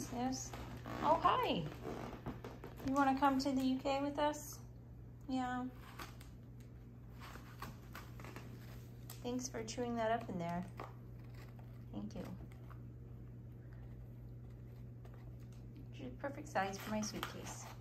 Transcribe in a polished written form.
Yes. Oh, hi. You want to come to the UK with us? Yeah. Thanks for chewing that up in there. Thank you. She's perfect size for my suitcase.